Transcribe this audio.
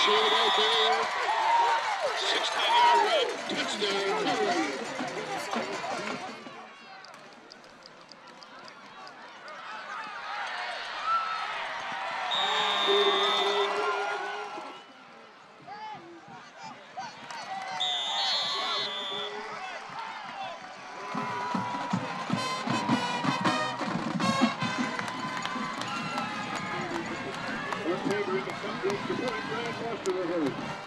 Short out there. 16-yard run. Touchdown, Colerain. Our favorite, the Grand Western Reserve.